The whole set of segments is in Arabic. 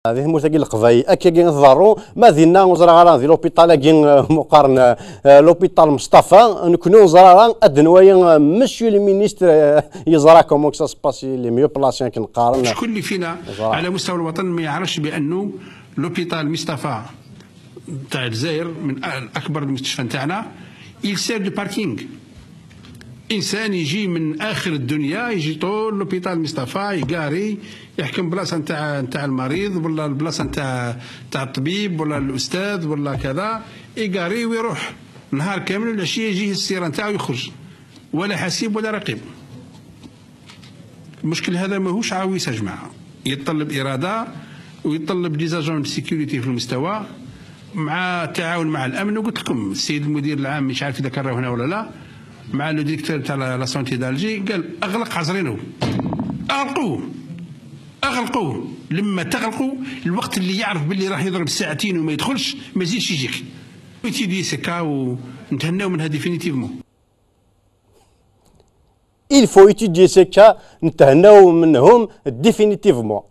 هذه موثقي القضاي اكي نظروا ما دينا وزرا في لوبيتال كي مقارنه لوبيتال مصطفى نكونوا زرا ادنوايا مسيو المينيستر يزرا كومون سا سباسي لي ميو بلاسيان كنقارن. شكون اللي فينا على مستوى الوطن ما يعرفش بانه لوبيتال مصطفى تاع الجزائر من اكبر المستشفى نتاعنا يسير دو باركينغ. انسان يجي من اخر الدنيا يجي طول لوبيتال مصطفى يقاري يحكم بلاصه نتاع المريض ولا البلاصه نتاع الطبيب ولا الاستاذ ولا كذا، يقاري ويروح نهار كامل والعشيه يجيه السياره نتاعو يخرج ولا حسيب ولا رقيب. المشكل هذا ماهوش عويس يا جماعه، يتطلب اراده ويتطلب ديزاجون سيكوريتي في المستوى مع التعاون مع الامن. وقلت لكم السيد المدير العام مش عارف اذا كان هنا ولا لا، مع لو ديريكتور تاع لا سونتي دالجي قال اغلق حجرينه، اغلقوه. لما تغلقوا الوقت اللي يعرف باللي راح يضرب ساعتين وما يدخلش ما يزيدش يجيك. ويتيدي سكا ونتهناو منها ديفينيتيفمون. il faut étudier ces cas نتهناو منهم ديفينيتيفمون.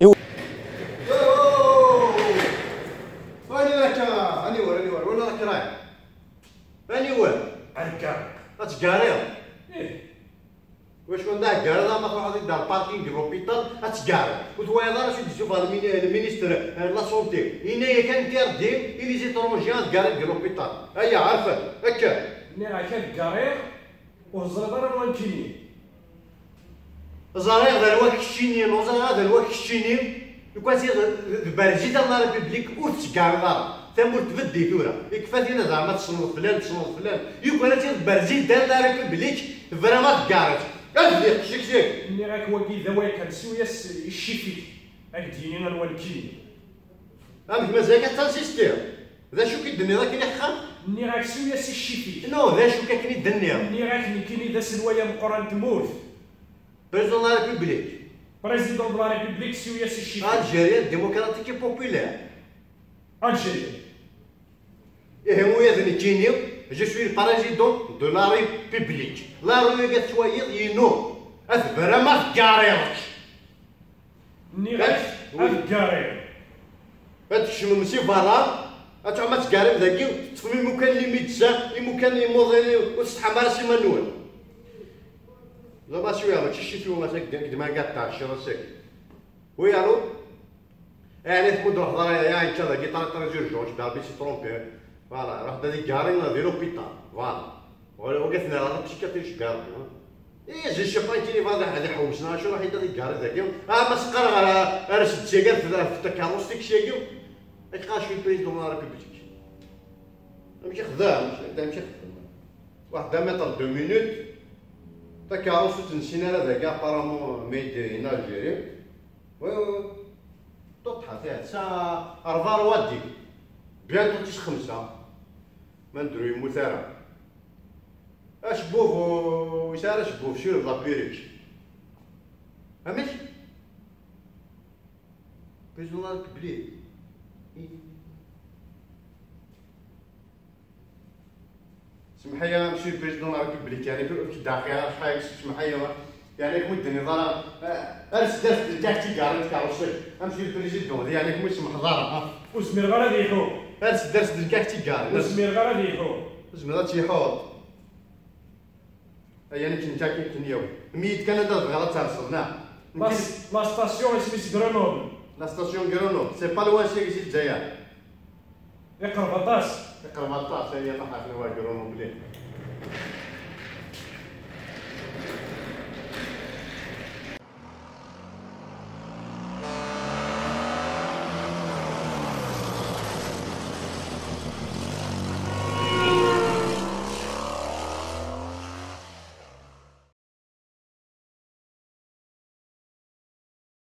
واش كون داك كار ما تروح هذيك دار باركينغ في لوبيتال اتكار وتوايا دار شو تشوف المينيستر لا سونتي هنايا كان كاردي لي زيترونجيان كار في لوبيتال هيا عارفه هكا ني كان كارير وزربر وانكيني زرير دار واك الشيني نوزر هذا الواك الشيني يكون سي البرجي تاع لا ريبوبليك وتكار دار تمر تبدي ثورة يكفى فينا زعما تصنف فلان يكون هذا البرجي تاع لا ريبوبليك فريمون كارت كتفيق شيك ملي راك واقي ذوايا كنسويا الشيفي راك دينينا الوالكيني راك مازال كتنسيستير ذا شو كيدني راك اللي حقا ملي راك سويا الشيفي نو ذا شو كاين يدني ملي راك كاين ذا سلوايا مقران تموت بريزون لا ريبوبليك بريزيدون دو لا ريبوبليك سويا الشيفي الجزائر ديمقراطيك بوبولير الجزائر إيه هو يذني كينيو Je suis le président de la République. La République est non. C'est vraiment carré. Ni carré. هادشي من ماشي فالا هاتو عما تكارم ذاكي تفهمي مكان لي ميدسان مكان لي موظني وتستحمى راسي مانوال. لا ما شويه ماشي شي فيو ماسك كدما كاع شي راسك. وي الو يعني تكون هضره يعني كذا كي طريق جورجونج دار بيسي ترومبي فوالا راه هذيك كارين في لوبيتال فوالا وقفنا راه ماشي كاتيش كارين اي جي شي بايتيني فاضي هذه حوسنا شنو راح يدير كارين ذاك ما سقر غير شد سيكار في التكاروس ديك شي يلقى شي بريزيدون لا ريبوبليك ماشي خدام ماشي خدام واحد متر 2 مينوت تكاروس تنسينا هذاك ابارامون ميد ان الجيري وي تطحى فيها ساعه 4 وادي بيان تجيش 5 ما ندرو يموت راه اش بوف ويسار اش بوف شنو بلا بيريك فهمتي بريزون لا ريبوبليك سمح لي ماشي بريزون لا ريبوبليك يعني في الدقيقه شحال سمح لي يعني كون النظام ارس درت تاعتي كاع كاروسي امشي للبريزيدون يعني كون يسمح ضرب وسمير غير يحو ارس درت كاع كاع وسمير غير يحو زعما تيحوض يعني كنت كنياو ميت كان هذا غلط ترسلنا لا ستاسيون سميت غرونوبل لا ستاسيون غرونوبل سي با لوان شي كيجي الجزائر يقرب 14 هي طاحت في غرونوبل